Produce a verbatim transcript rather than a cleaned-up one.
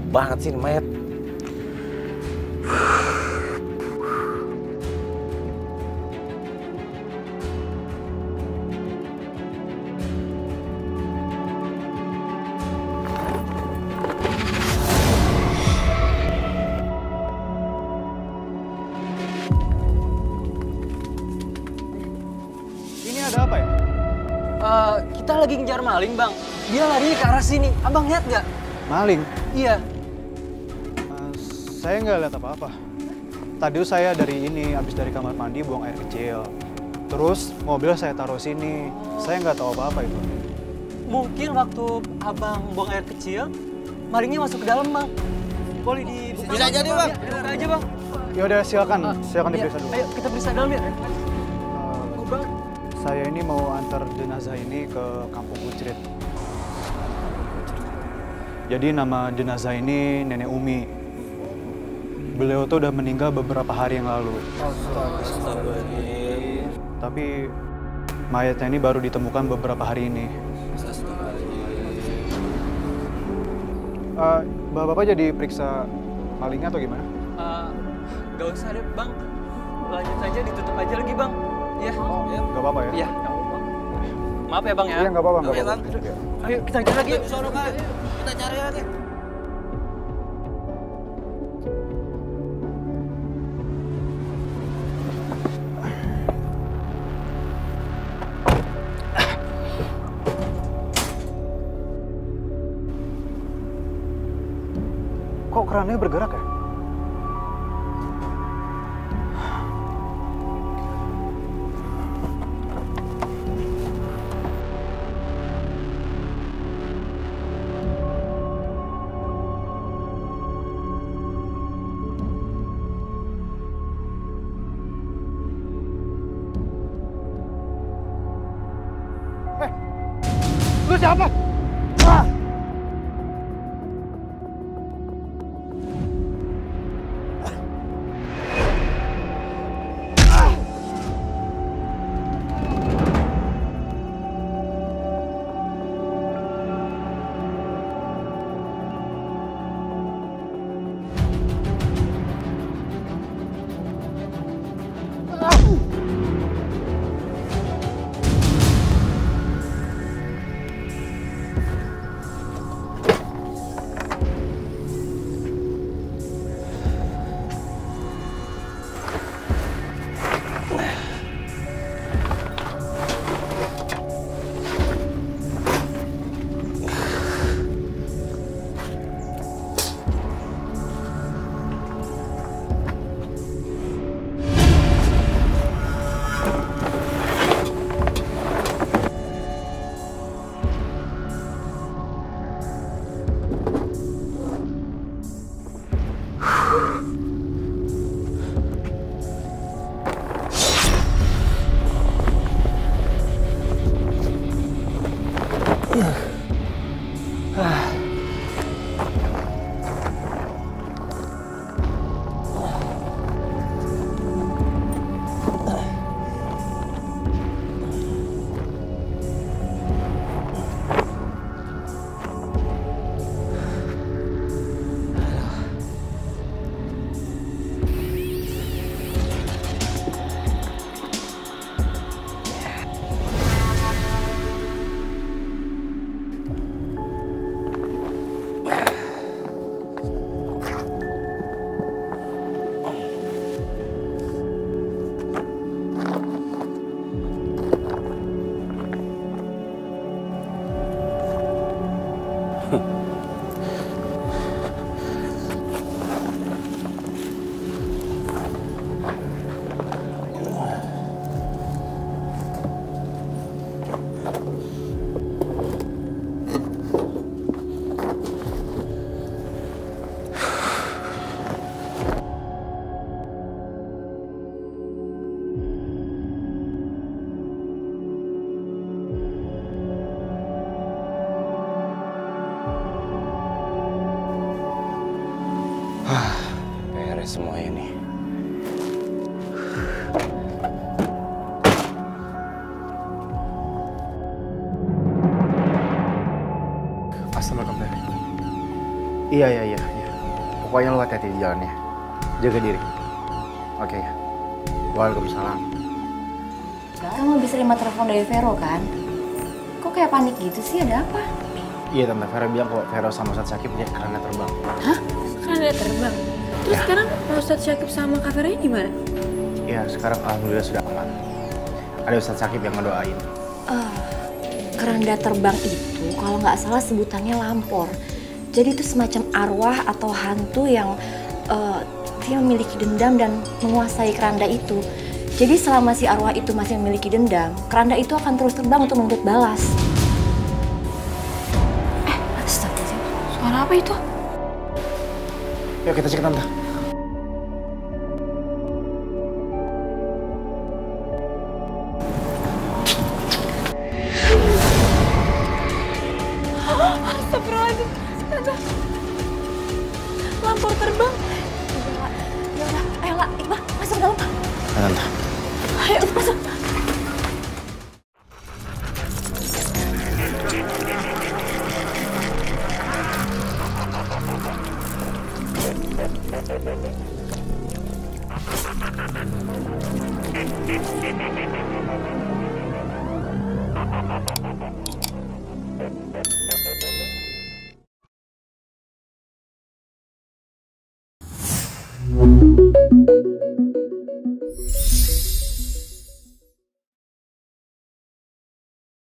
banget sih ini mayat. Ini ada apa ya? Uh, kita lagi ngejar maling, Bang. Dia lari ke arah sini. Abang lihat nggak? Maling? Iya. Uh, saya nggak lihat apa-apa. Tadi saya dari ini, habis dari kamar mandi buang air kecil. Terus mobil saya taruh sini. Saya nggak tahu apa-apa itu. Mungkin waktu abang buang air kecil, malingnya masuk ke dalam, Bang. Boleh dibuka? Bisa jadi, Bang. Ya, buka aja, Bang. Ya udah, silakan, Uh, silakan iya. diperiksa dulu. Ayo kita periksa dalam ya. Uh, Bang. saya ini mau antar jenazah ini ke Kampung Kucrit. Jadi nama jenazah ini Nenek Umi. Beliau tuh udah meninggal beberapa hari yang lalu. Tapi mayatnya ini baru ditemukan beberapa hari ini. Uh, Bapak-bapak jadi periksa malingnya atau gimana? Uh, gak usah deh, Bang. Lanjut aja, ditutup aja lagi, Bang. Iya. Oh, nggak apa-apa ya? Iya, nggak apa-apa. Maaf ya, Bang ya. Iya, nggak apa-apa, nggak Oke, apa-apa. Bang. Iya. Ayo kita cari lagi. Yuk, sono kali. Kita cari lagi. Kok kerannya bergerak ya? Eh, lu siapa? Ah! Beres semua ini. Assalamualaikum. Iya, iya, iya. iya. Pokoknya lo hati-hati di jalannya. Jaga diri. Oke. Waalaikumsalam. Kamu bisa terima telepon dari Vero kan? Kok kayak panik gitu sih, ada apa? Iya, Tante Vera bilang kok Vero sama Ustadz Syakib punya keranda terbang. Hah? Keranda terbang? Terus Ya. sekarang Ustadz Syakib sama Kak Vero gimana? Iya, sekarang alhamdulillah sudah aman. Ada Ustadz Syakib yang ngedoain. Uh, keranda terbang itu kalau nggak salah sebutannya lampor. Jadi itu semacam arwah atau hantu yang uh, dia memiliki dendam dan menguasai keranda itu. Jadi selama si arwah itu masih memiliki dendam, keranda itu akan terus terbang untuk menuntut balas. Eh, astagfirullah. Suara apa itu? Yuk kita cek Tante. Astagfirullahaladzim. Tante. Lampor terbang. Ya udah, ayo lah, Iqbal, masuk ke dalam. Nah, Tante. Ayo, masuk. Thank you.